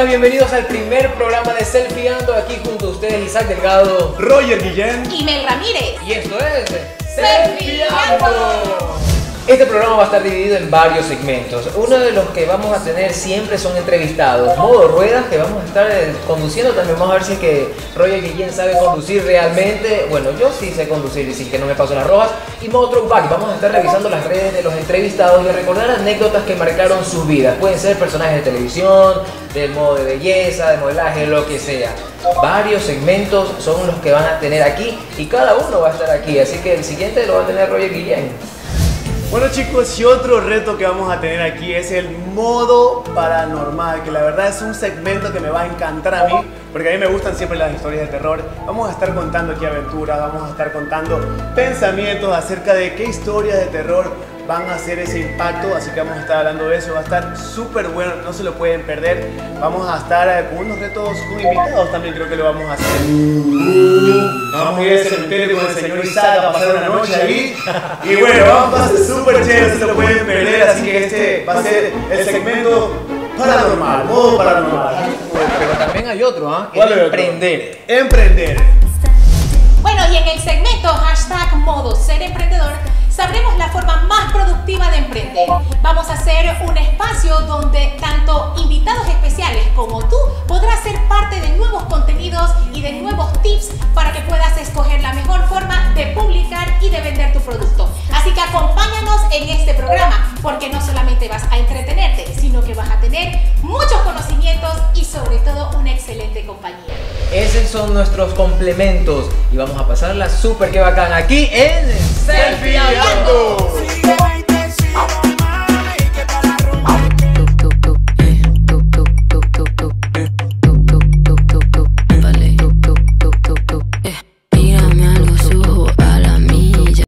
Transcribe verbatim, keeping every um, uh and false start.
chicas, bienvenidos al primer programa de Selfieando. Aquí junto a ustedes Isaac Delgado, Roger Guillén y Mel Ramírez. Y esto es Selfieando. Este programa va a estar dividido en varios segmentos. Uno de los que vamos a tener siempre son entrevistados, modo ruedas, que vamos a estar eh, conduciendo. También vamos a ver si es que Roger Guillén sabe conducir realmente. Bueno, yo sí sé conducir y sí que no me paso las rojas. Y modo throwback, vamos a estar revisando las redes de los entrevistados y a recordar anécdotas que marcaron sus vidas. Pueden ser personajes de televisión, del modo de belleza, de modelaje, lo que sea. Varios segmentos son los que van a tener aquí y cada uno va a estar aquí. Así que el siguiente lo va a tener Roger Guillén. Bueno chicos, y otro reto que vamos a tener aquí es el modo paranormal, que la verdad es un segmento que me va a encantar a mí, porque a mí me gustan siempre las historias de terror. Vamos a estar contando aquí aventuras, vamos a estar contando pensamientos acerca de qué historias de terror van a hacer ese impacto, así que vamos a estar hablando de eso. Va a estar súper bueno, no se lo pueden perder. Vamos a estar con unos retos con invitados también, creo que lo vamos a hacer. Uh, vamos a ir al cementerio con el señor Isaac a pasar una noche ahí. Y bueno, vamos a ser súper chévere, no se lo pueden perder, así que este va a ser el segmento paranormal, modo paranormal. Pero también hay otro, ¿ah? ¿eh? ¿Cuál es emprender. Emprender. Bueno, y en el segmento hashtag modo ser emprendedor sabremos la forma más productiva de emprender. Vamos a hacer un espacio donde tanto invitados especiales como tú podrás ser parte de nuevos contenidos y de nuevos tips para que puedas escoger la mejor forma de publicar y de vender tu producto. Así que acompáñanos en este programa, porque no solamente vas a entretenerte, sino que vas a tener muchos conocimientos y sobre todo una excelente compañía. Esos son nuestros complementos y vamos a pasarla súper que bacán aquí en Selfieando.